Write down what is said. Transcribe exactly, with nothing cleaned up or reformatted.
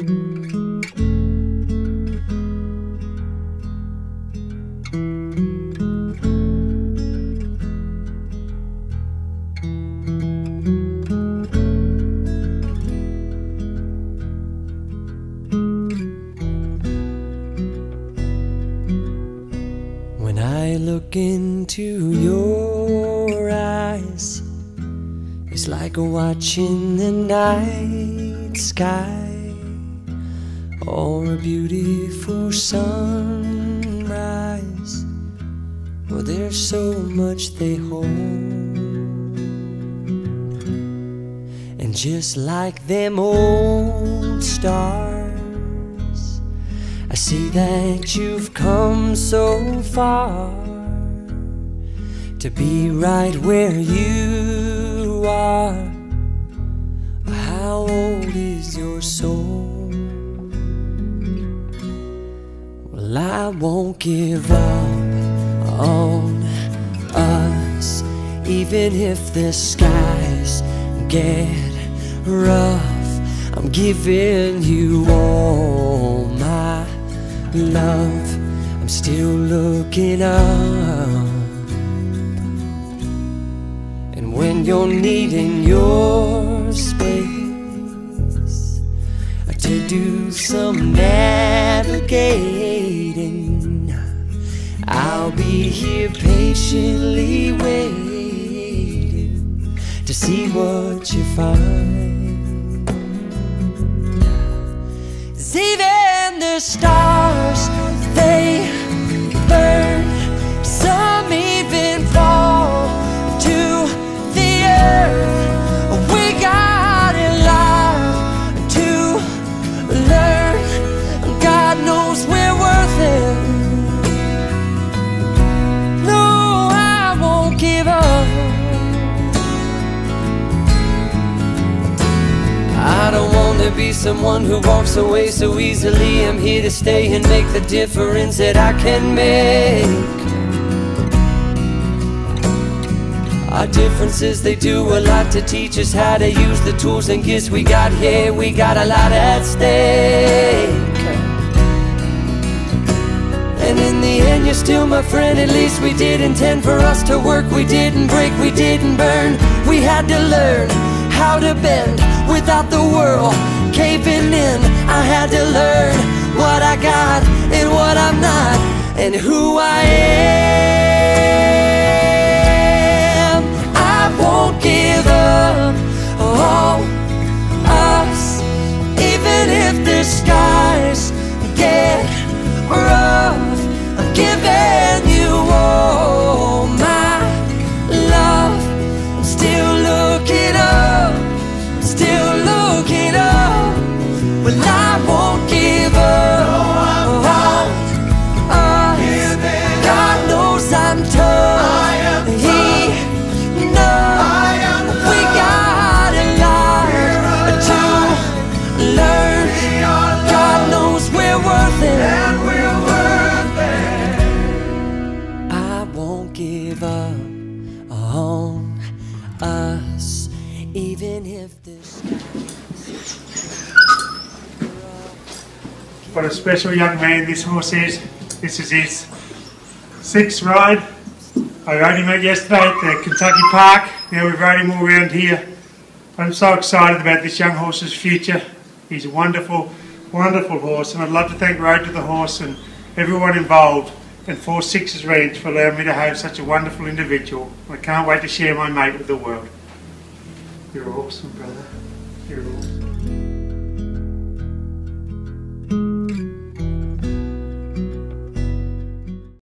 When I look into your eyes, it's like watching the night sky or a beautiful sunrise. Well, there's so much they hold, and just like them old stars, I see that you've come so far to be right where you are. How old is your soul? Well, I won't give up on us, even if the skies get rough. I'm giving you all my love. I'm still looking up, and when you're needing your space to do some navigating, I'll be here patiently waiting to see what you find. 'Cause even the stars, they burn, some even fall to the earth. We got a lot to learn. God knows we're worth it. No, I won't give up. I don't want to be someone who walks away so easily. I'm here to stay and make the difference that I can make. Our differences, they do a lot to teach us how to use the tools and gifts we got here. We got a lot at stake, and in the end you're still my friend. At least we did intend for us to work. We didn't break, we didn't burn. We had to learn how to bend without the world caving in. I had to learn what I got and what I'm not, and who I am. I won't give up on us, even if the skies get rough. I'm giving you all my love. I'm still looking up, still looking up. Well, I won't give up. No, I won't. Uh, God knows I'm tough. I am he knows I am we got a lot to learn. God knows we're worth it, and we're worth it. I won't give up on us, even if this. What a special young man this horse is. This is his sixth ride. I rode him out yesterday at the Kentucky Park. Now we've rode him all around here. I'm so excited about this young horse's future. He's a wonderful, wonderful horse, and I'd love to thank Road to the Horse and everyone involved, and Four Sixes Ranch for allowing me to have such a wonderful individual. I can't wait to share my mate with the world. You're awesome, brother. You're awesome.